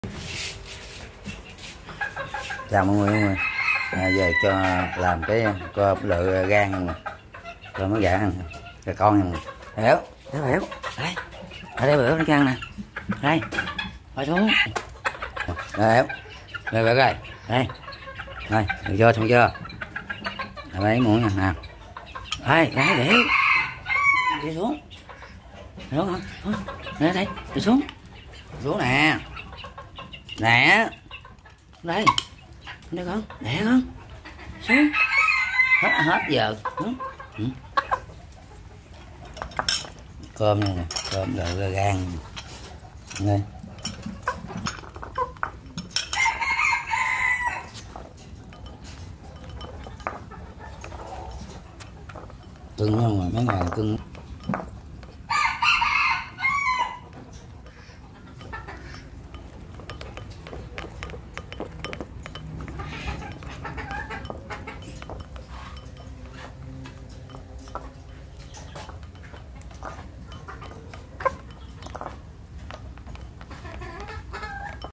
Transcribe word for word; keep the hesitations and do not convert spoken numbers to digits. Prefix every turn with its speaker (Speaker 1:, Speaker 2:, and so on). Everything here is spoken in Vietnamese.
Speaker 1: Chào mọi người, mọi người. À, về cho làm cái cơm lựa gan nè, cơm mới gà ăn cho con nè. Hiểu, hiểu, hiểu. Đây, ở đây bữa nó ăn nè. Đây, ngồi xuống. Đây, hiểu. Đây, đây, đây. Đây, đây, được chưa, xong chưa? Đây, lấy muỗng nha, nào. Đây, đây, để. Đi xuống. Xuống hả? Đây, đây, đi xuống. Xuống nè. Nè. Đây. Đây con, nè con. Xuống. Hết hết giờ. Ừ. Cơm này nè, cơm đợi gan. Đây. Cưng không mà mấy ngày cưng.